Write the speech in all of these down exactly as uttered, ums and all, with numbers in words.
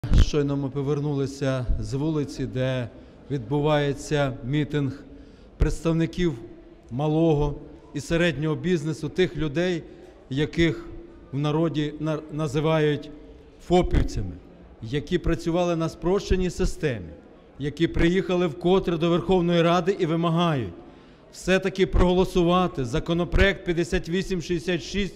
Щойно ми повернулися з вулиці, де відбувається мітинг представників малого і середнього бізнесу, тих людей, яких в народі називають фопівцями, які працювали на спрощеній системі, які приїхали вкотре до Верховної Ради і вимагають все-таки проголосувати законопроект п'ятдесят вісім шістдесят шість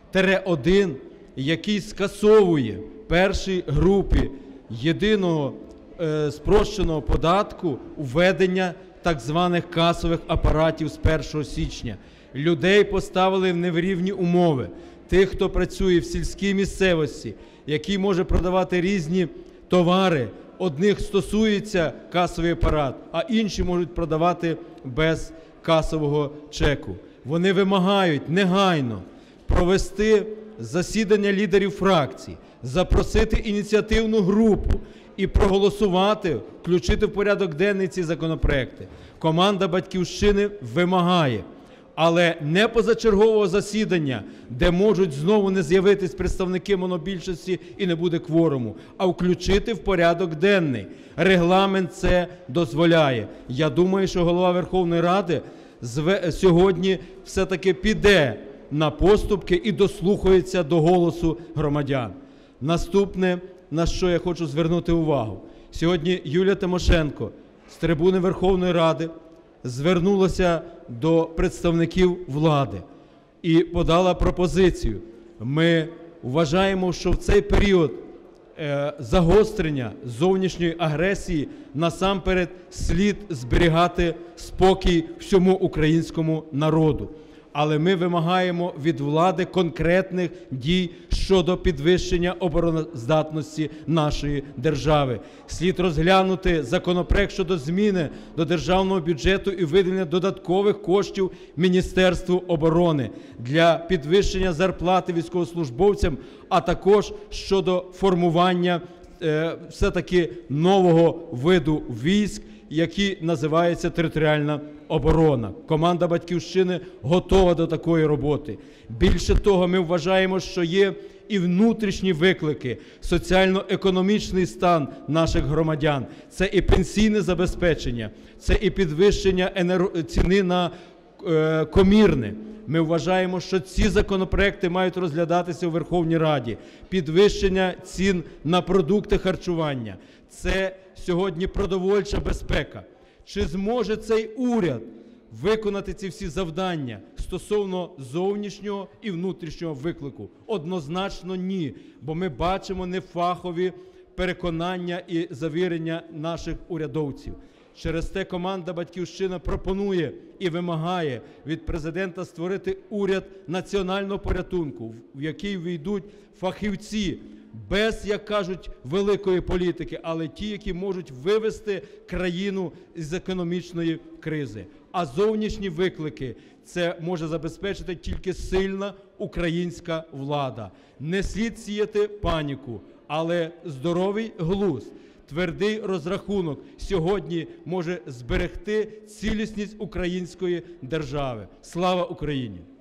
один, який скасовує першій групі єдиного е, спрощеного податку введення так званих касових апаратів з першого січня. Людей поставили в нерівні умови. Тих, хто працює в сільській місцевості, який може продавати різні товари, одних стосується касовий апарат, а інші можуть продавати без касового чеку. Вони вимагають негайно провести засідання лідерів фракцій, запросити ініціативну групу і проголосувати, включити в порядок денний ці законопроекти. Команда "Батьківщини" вимагає, але не позачергового засідання, де можуть знову не з'явитись представники монобільшості і не буде кворуму, а включити в порядок денний. Регламент це дозволяє. Я думаю, що Голова Верховної Ради сьогодні все-таки піде на поступки і дослухається до голосу громадян. Наступне, на що я хочу звернути увагу. Сьогодні Юлія Тимошенко з трибуни Верховної Ради звернулася до представників влади і подала пропозицію. Ми вважаємо, що в цей період е, загострення зовнішньої агресії насамперед слід зберігати спокій всьому українському народу. Але ми вимагаємо від влади конкретних дій щодо підвищення обороноздатності нашої держави. Слід розглянути законопроект щодо зміни до державного бюджету і виділення додаткових коштів Міністерству оборони для підвищення зарплати військовослужбовцям, а також щодо формування е, все-таки нового виду військ, який називається територіальна оборона. Команда "Батьківщини" готова до такої роботи. Більше того, ми вважаємо, що є і внутрішні виклики, соціально-економічний стан наших громадян. Це і пенсійне забезпечення, це і підвищення енерго... ціни на е, комірне. Ми вважаємо, що ці законопроекти мають розглядатися у Верховній Раді. Підвищення цін на продукти харчування. Це сьогодні продовольча безпека. Чи зможе цей уряд виконати ці всі завдання стосовно зовнішнього і внутрішнього виклику? Однозначно ні, бо ми бачимо нефахові переконання і завірення наших урядовців. Через те команда "Батьківщина" пропонує і вимагає від Президента створити уряд національного порятунку, в який війдуть фахівці, без, як кажуть, великої політики, але ті, які можуть вивести країну з економічної кризи. А зовнішні виклики це може забезпечити тільки сильна українська влада. Не слід сіяти паніку, але здоровий глузд, твердий розрахунок сьогодні може зберегти цілісність української держави. Слава Україні!